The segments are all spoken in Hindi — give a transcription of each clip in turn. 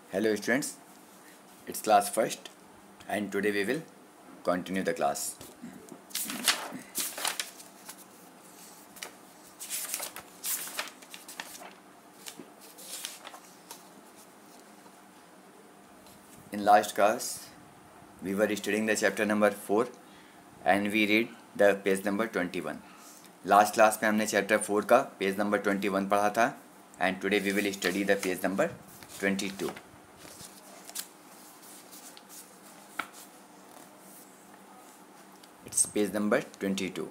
Hello students, it's class first and today we will continue the class. In last class we were studying the chapter number 4 and we read the page number 21. Last class में हमने chapter 4 का page number 21 पढ़ा था and today we will study the page number 22. It's page number 22.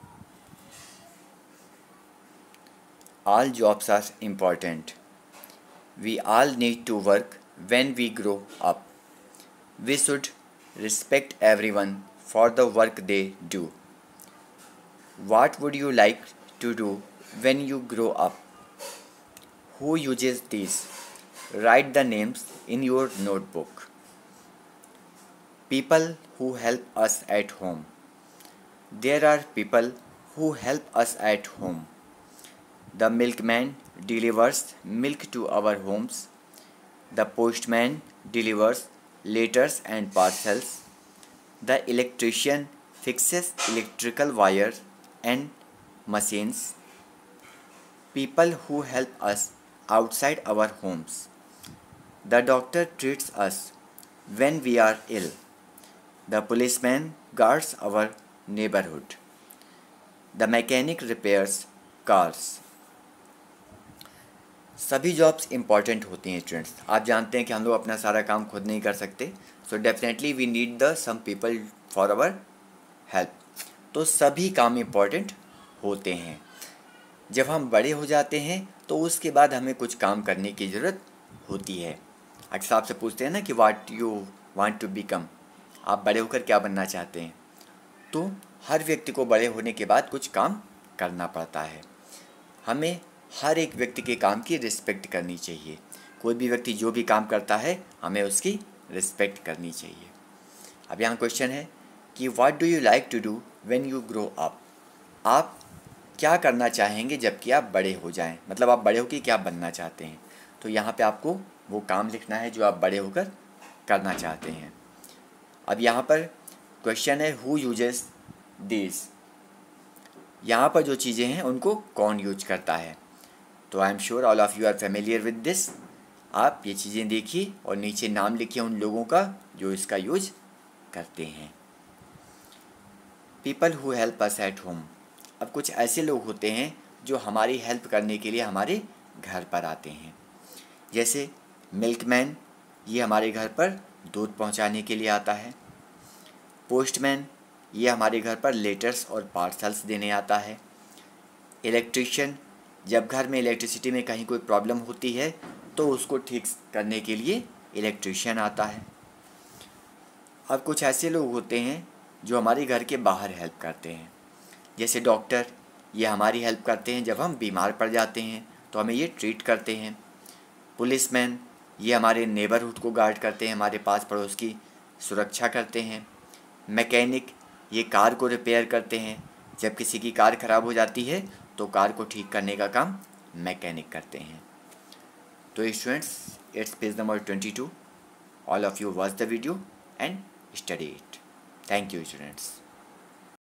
All jobs are important. We all need to work when we grow up. We should respect everyone for the work they do. What would you like to do when you grow up? Who uses these? Write the names in your notebook. People who help us at home. There are people who help us at home. The milkman delivers milk to our homes. The postman delivers letters and parcels. The electrician fixes electrical wires and machines. People who help us outside our homes. The doctor treats us when we are ill. The policeman guards our neighborhood. The mechanic repairs cars. सभी जॉब्स इम्पॉर्टेंट होती हैं स्टूडेंट्स. आप जानते हैं कि हम लोग अपना सारा काम खुद नहीं कर सकते, so definitely we need the some people for our help. तो सभी काम इम्पॉर्टेंट होते हैं. जब हम बड़े हो जाते हैं तो उसके बाद हमें कुछ काम करने की ज़रूरत होती है. अक्सर आपसे पूछते हैं ना कि what you want to become, आप बड़े होकर क्या बनना चाहते हैं. तो हर व्यक्ति को बड़े होने के बाद कुछ काम करना पड़ता है. हमें हर एक व्यक्ति के काम की रिस्पेक्ट करनी चाहिए. कोई भी व्यक्ति जो भी काम करता है हमें उसकी रिस्पेक्ट करनी चाहिए. अब यहाँ क्वेश्चन है कि what do you like to do when you grow up. आप क्या करना चाहेंगे जबकि आप बड़े हो जाएं, मतलब आप बड़े होकर क्या बनना चाहते हैं. तो यहाँ पे आपको वो काम लिखना है जो आप बड़े होकर करना चाहते हैं. अब यहाँ पर क्वेश्चन है हु यूजेस दिस. यहाँ पर जो चीज़ें हैं उनको कौन यूज करता है. तो I am sure all of you are familiar with this. आप ये चीज़ें देखिए और नीचे नाम लिखिए उन लोगों का जो इसका यूज करते हैं. People who help us at home. अब कुछ ऐसे लोग होते हैं जो हमारी हेल्प करने के लिए हमारे घर पर आते हैं. जैसे मिल्कमैन, ये हमारे घर पर दूध पहुंचाने के लिए आता है. पोस्टमैन, ये हमारे घर पर लेटर्स और पार्सल्स देने आता है. इलेक्ट्रिशियन, जब घर में इलेक्ट्रिसिटी में कहीं कोई प्रॉब्लम होती है तो उसको ठीक करने के लिए इलेक्ट्रिशियन आता है. अब कुछ ऐसे लोग होते हैं जो हमारे घर के बाहर हेल्प करते हैं. जैसे डॉक्टर, ये हमारी हेल्प करते हैं जब हम बीमार पड़ जाते हैं तो हमें ये ट्रीट करते हैं. पुलिसमैन, ये हमारे नेबरहुड को गार्ड करते हैं, हमारे पास पड़ोस की सुरक्षा करते हैं. मैकेनिक, ये कार को रिपेयर करते हैं. जब किसी की कार ख़राब हो जाती है तो कार को ठीक करने का काम मैकेनिक करते हैं. तो students, it's page number 22. All of you watch the video and study it. Thank you students.